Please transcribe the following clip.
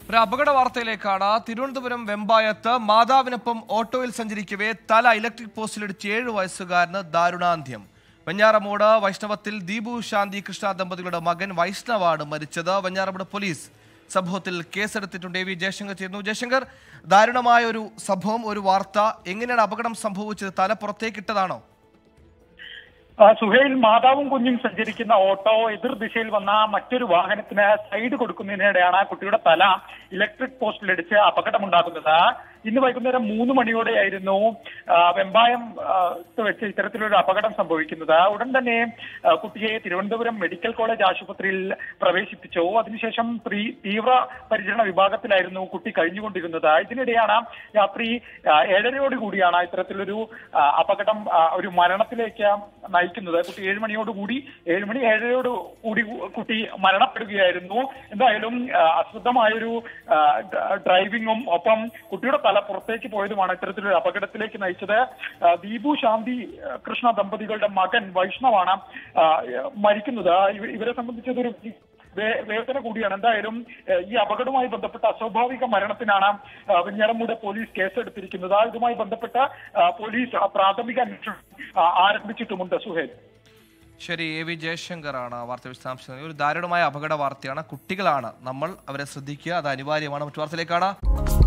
ഒരു അപകട വാർത്തയിലേക്കാണ്. തിരുവനന്തപുരം വെമ്പായത്ത് മാതാവിനൊപ്പം ഓട്ടോയിൽ സഞ്ചരിക്കവേ തല ഇലക്ട്രിക് പോസ്റ്റിലിടിച്ച് 7 വയസ്സുകാരന് ദാരുണാന്ത്യം. വെഞ്ഞാറമൂട് വൈഷ്ണവത്തിൽ ദീപു ശാന്തി കൃഷ്ണ ദമ്പതികളുടെ മകൻ വൈഷ്ണവാണ് മരിച്ചത്. വെഞ്ഞാറമൂട് പോലീസ് സംഭവത്തിൽ കേസെടുത്തിട്ടുണ്ട്. വി ജയശങ്കർ ചേരുന്നു. ജയശങ്കർ, ദാരുണമായ ഒരു സംഭവം, ഒരു വാർത്ത. എങ്ങനെയാണ് അപകടം സംഭവിച്ചത്? തല പുറത്തേക്കിട്ടതാണോ? സുഹൈൽ, മാതാവും കുഞ്ഞും സഞ്ചരിക്കുന്ന ഓട്ടോ എതിർ ദിശയിൽ വന്ന മറ്റൊരു വാഹനത്തിന് സൈഡ് കൊടുക്കുന്നതിനിടെയാണ് കുട്ടിയുടെ തല ഇലക്ട്രിക് പോസ്റ്റിലിടിച്ച് അപകടമുണ്ടാകുന്നത്. ഇന്ന് വൈകുന്നേരം 3 മണിയോടെയായിരുന്നു വെമ്പായം വെച്ച് ഇത്തരത്തിലൊരു അപകടം സംഭവിക്കുന്നത്. ഉടൻ തന്നെ കുട്ടിയെ തിരുവനന്തപുരം മെഡിക്കൽ കോളേജ് ആശുപത്രിയിൽ പ്രവേശിപ്പിച്ചു. അതിനുശേഷം തീവ്ര പരിചരണ വിഭാഗത്തിലായിരുന്നു കുട്ടി കഴിഞ്ഞുകൊണ്ടിരുന്നത്. ഇതിനിടെയാണ് രാത്രി 7:30 കൂടിയാണ് ഇത്തരത്തിലൊരു അപകടം ഒരു മരണത്തിലേക്ക് നയിക്കുന്നത്. കുട്ടി 7 മണിയോടുകൂടി 7:30 കുട്ടി മരണപ്പെടുകയായിരുന്നു. എന്തായാലും അശ്രദ്ധമായൊരു ഡ്രൈവിംഗും ഒപ്പം കുട്ടിയുടെ തല പുറത്തേക്ക് പോയതുമാണ് ഇത്തരത്തിലൊരു അപകടത്തിലേക്ക് നയിച്ചത്. ദീപു ശാന്തി കൃഷ്ണ ദമ്പതികളുടെ മകൻ വൈഷ്ണവാണ് മരിക്കുന്നത്. ഇവരെ സംബന്ധിച്ചതൊരു വേദന കൂടിയാണ്. എന്തായാലും ഈ അപകടവുമായി ബന്ധപ്പെട്ട അസ്വാഭാവിക മരണത്തിനാണ് വെഞ്ഞാറമൂട് പോലീസ് കേസെടുത്തിരിക്കുന്നത്. ഇതുമായി ബന്ധപ്പെട്ട പോലീസ് പ്രാഥമിക അന്വേഷണം ആരംഭിച്ചിട്ടുമുണ്ട്. സുഹേൽ, ശരി. വി ജയശങ്കറാണ് വാർത്ത വിശദാംശം. ഒരു ദാരുണമായ അപകട വാർത്തയാണ്. കുട്ടികളാണ്, നമ്മൾ അവരെ ശ്രദ്ധിക്കുക, അത് അനിവാര്യമാണ്. മറ്റു വാർത്തയിലേക്കാണ്.